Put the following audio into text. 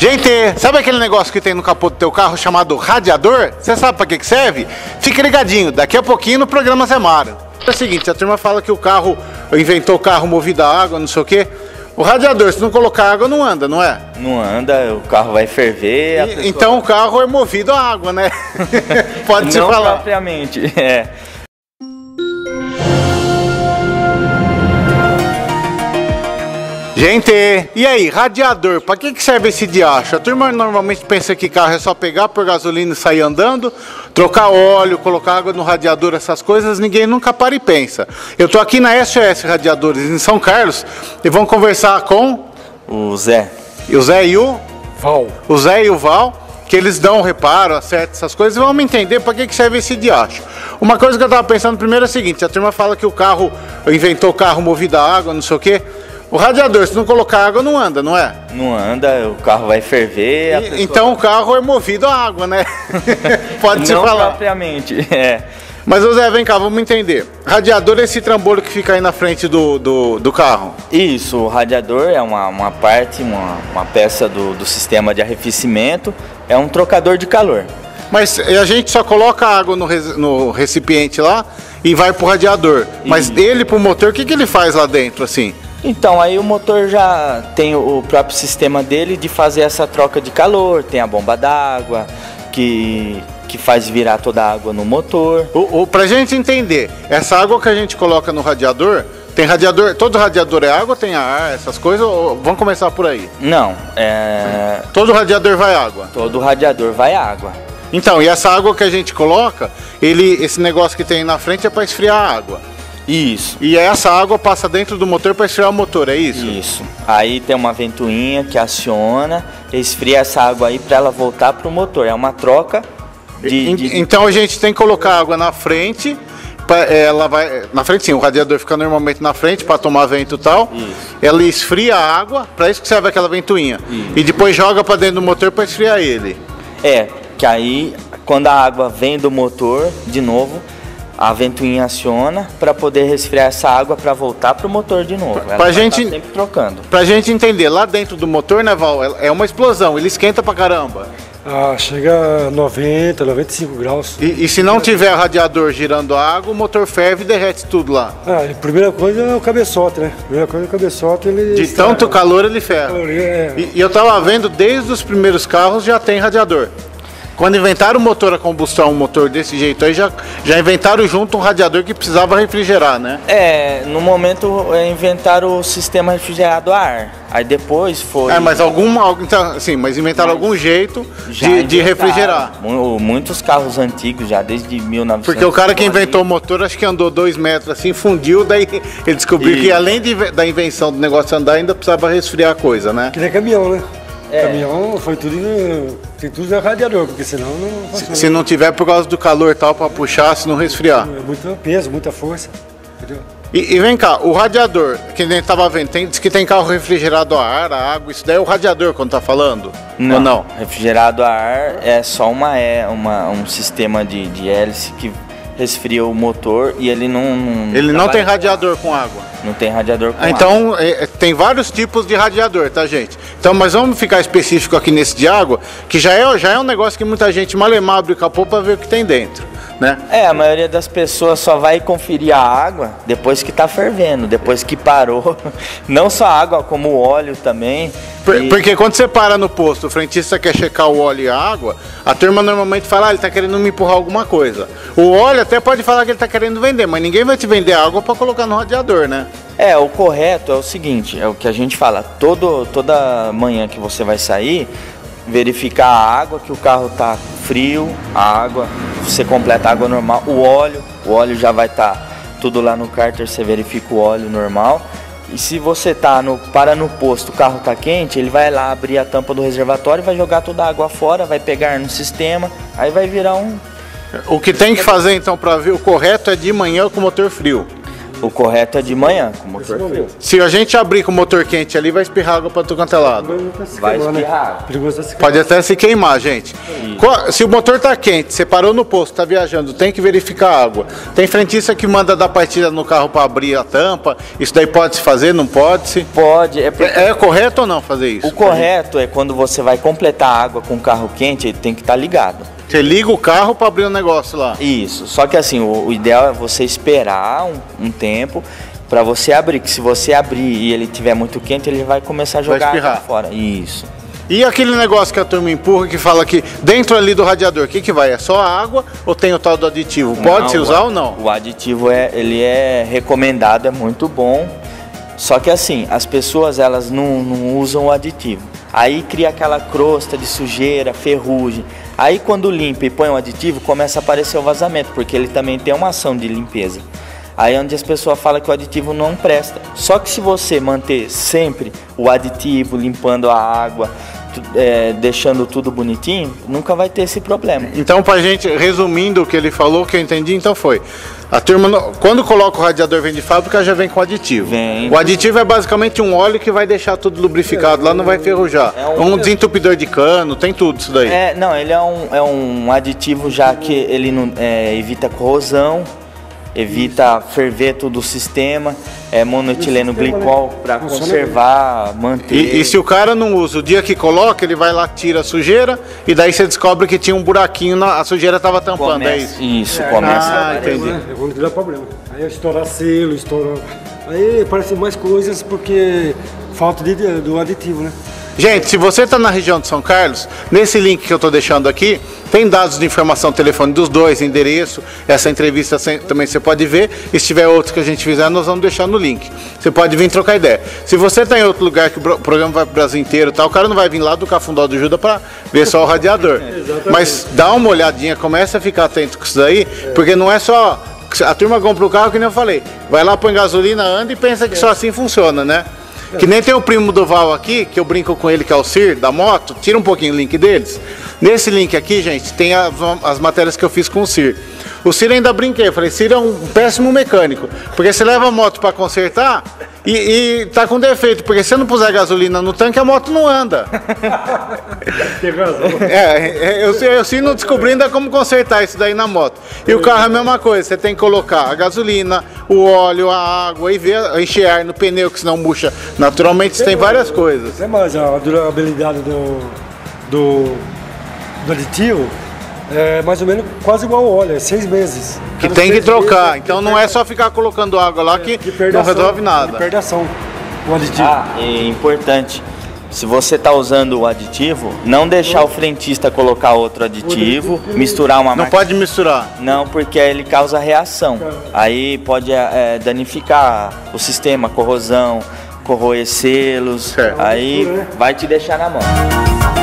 Gente, sabe aquele negócio que tem no capô do teu carro chamado radiador? Você sabe pra que serve? Fique ligadinho, daqui a pouquinho no programa Zé Mário. É o seguinte, a turma fala que o carro inventou o carro movido a água, não sei o quê. O radiador, se não colocar água, não anda, não é? Não anda, o carro vai ferver. Pessoa... Então o carro é movido a água, né? Pode se falar. Não propriamente, é. Gente, e aí, radiador, pra que serve esse diacho? A turma normalmente pensa que carro é só pegar, pôr gasolina e sair andando, trocar óleo, colocar água no radiador, essas coisas, ninguém nunca para e pensa. Eu tô aqui na SOS Radiadores em São Carlos e vamos conversar com... O Zé. E o Zé e o... Val. O Zé e o Val, que eles dão reparo, acertam essas coisas, e vamos entender para que serve esse diacho. Uma coisa que eu tava pensando primeiro é o seguinte, a turma fala que o carro inventou o carro movido a água, não sei o quê. O radiador, se não colocar água, não anda, não é? Não anda, o carro vai ferver. Pessoa... Então o carro é movido a água, né? Pode se falar. Não propriamente, é. Mas, Zé, vem cá, vamos entender. Radiador é esse trambolho que fica aí na frente do carro? Isso, o radiador é uma parte, uma peça do sistema de arrefecimento, é um trocador de calor. Mas a gente só coloca água no recipiente lá e vai pro radiador. Mas ele, pro motor, o que ele faz lá dentro, assim? Então, aí o motor já tem o próprio sistema dele de fazer essa troca de calor, tem a bomba d'água, que faz virar toda a água no motor. Pra gente entender, essa água que a gente coloca no radiador, tem radiador, todo radiador é água, tem ar, essas coisas, ou vamos começar por aí? Não, todo radiador vai água? Todo radiador vai água. Então, e essa água que a gente coloca, esse negócio que tem na frente é para esfriar a água. Isso. E essa água passa dentro do motor para esfriar o motor, é isso? Isso. Aí tem uma ventoinha que aciona, esfria essa água aí para ela voltar pro motor. É uma troca Então a gente tem que colocar água na frente, ela vai na frente sim, o radiador fica normalmente na frente para tomar vento e tal. Isso. Ela esfria a água, para isso que serve aquela ventoinha. Isso. E depois joga para dentro do motor para esfriar ele. Que aí quando a água vem do motor, de novo, a ventoinha aciona para poder resfriar essa água para voltar pro motor de novo. Ela vai sempre trocando. Pra gente entender, lá dentro do motor, né, Val, é uma explosão, ele esquenta pra caramba. Chega a 90, 95 graus. E se não tiver radiador girando a água, o motor ferve e derrete tudo lá. A primeira coisa é o cabeçote, né? Primeira coisa é o cabeçote, ele... De tanto calor ele ferve. E eu tava vendo, desde os primeiros carros já tem radiador. Quando inventaram o motor a combustão, um motor desse jeito aí, já inventaram junto um radiador que precisava refrigerar, né? No momento inventaram o sistema refrigerado a ar. Aí depois foi... mas então, assim, mas inventaram algum jeito de refrigerar. Muitos carros antigos já, desde 1900. Porque o cara que inventou o motor, acho que andou 2 metros assim, fundiu, daí ele descobriu que além da invenção do negócio andar, ainda precisava resfriar a coisa, né? Que nem caminhão, né? Caminhão foi tudo, tem tudo no radiador, porque senão não funciona. Se não tiver por causa do calor e tal, para puxar, se não resfriar. É muito peso, muita força, entendeu? E vem cá, o radiador, que a gente tava vendo, diz que tem carro refrigerado a ar, a água, isso daí é o radiador quando tá falando? Não, ou não? Refrigerado a ar é só um sistema de hélice que resfria o motor e ele não tem radiador com água. Não tem radiador com água. Então, tem vários tipos de radiador, tá, gente? Então, mas vamos ficar específico aqui nesse de água, que já é um negócio que muita gente malemar abre o capô para ver o que tem dentro, né? A maioria das pessoas só vai conferir a água depois que tá fervendo, depois que parou. Não só a água, como o óleo também. Porque quando você para no posto, o frentista quer checar o óleo e a água, a turma normalmente fala, ele tá querendo me empurrar alguma coisa. O óleo até pode falar que ele tá querendo vender, mas ninguém vai te vender água para colocar no radiador, né? O correto é o seguinte, é o que a gente fala, toda manhã que você vai sair, verificar a água, que o carro tá frio, a água, você completa a água normal, o óleo já vai estar tudo lá no cárter, você verifica o óleo normal. E se você para no posto, o carro tá quente, ele vai lá abrir a tampa do reservatório, vai jogar toda a água fora, vai pegar no sistema, aí vai virar um... O que tem que fazer então para ver o correto é de manhã com o motor frio. O correto é de manhã, com o motor frio. Se a gente abrir com o motor quente ali, vai espirrar água para tudo quanto é lado. Vai espirrar. Pode até se queimar, gente. Se o motor tá quente, você parou no posto, tá viajando, tem que verificar a água. Tem frentista que manda dar partida no carro para abrir a tampa. Isso daí pode se fazer, não pode se? Pode. É correto ou não fazer isso? O correto é quando você vai completar a água com o carro quente, ele tem que estar ligado. Você liga o carro para abrir o negócio lá. Isso. Só que assim, o ideal é você esperar um tempo para você abrir. Que se você abrir e ele estiver muito quente, ele vai começar a jogar água fora. Isso. E aquele negócio que a turma empurra, que fala que dentro ali do radiador, o que vai? É só a água ou tem o tal do aditivo? Pode se usar ou não? O aditivo ele é recomendado, é muito bom. Só que assim, as pessoas elas não usam o aditivo. Aí cria aquela crosta de sujeira, ferrugem. Aí quando limpa e põe o aditivo, começa a aparecer o vazamento, porque ele também tem uma ação de limpeza. Aí é onde as pessoas falam que o aditivo não presta. Só que se você manter sempre o aditivo, limpando a água, deixando tudo bonitinho, nunca vai ter esse problema. Então, pra gente, resumindo o que ele falou, o que eu entendi, então foi: a turma, quando coloca o radiador vem de fábrica, já vem com aditivo. Vem. O aditivo é basicamente um óleo que vai deixar tudo lubrificado lá, não vai ferrujar. Um desentupidor de cano, tem tudo isso daí. Não, ele é um aditivo já que ele não, evita corrosão, evita ferver todo o sistema, monoetileno glicol para conservar, manter. E se o cara não usa, o dia que coloca, ele vai lá, tira a sujeira e daí você descobre que tinha um buraquinho, a sujeira estava tampando, é isso? Isso, começa. Entendi. É quando dá problema. Aí estourar selo, estourar. Aí aparecem mais coisas porque falta do aditivo, né? Gente, se você está na região de São Carlos, nesse link que eu estou deixando aqui, tem dados de informação, telefone dos dois, endereço, essa entrevista também você pode ver, e se tiver outros que a gente fizer, nós vamos deixar no link. Você pode vir trocar ideia. Se você está em outro lugar que o programa vai para o Brasil inteiro, o cara não vai vir lá do Cafundó do Juda para ver só o radiador. Mas dá uma olhadinha, começa a ficar atento com isso daí, porque não é só... A turma compra o carro, que nem eu falei, vai lá, põe gasolina, anda e pensa que só assim funciona, né? Que nem tem o primo do Val aqui, que eu brinco com ele, que é o Cir, da moto. Tira um pouquinho o link deles. Nesse link aqui, gente, tem as matérias que eu fiz com o Cir. O Cir ainda brinquei, eu falei, Cir é um péssimo mecânico. Porque você leva a moto para consertar e tá com defeito. Porque se você não puser gasolina no tanque, a moto não anda. Tem razão. Eu sigo descobrindo como consertar isso daí na moto. E o carro é a mesma coisa, você tem que colocar a gasolina, o óleo, a água e ver, encher ar no pneu, que senão murcha naturalmente, tem várias coisas. É mais a durabilidade do aditivo é mais ou menos quase igual ao óleo, é 6 meses. Que tem que trocar, então não é só ficar colocando água lá que não resolve nada. Perde ação, o aditivo. É importante. Se você está usando o aditivo, não deixar o frentista colocar outro aditivo, misturar uma Não pode misturar. Não, porque ele causa reação. Aí pode danificar o sistema, corrosão, corroer selos. Aí vai te deixar na mão.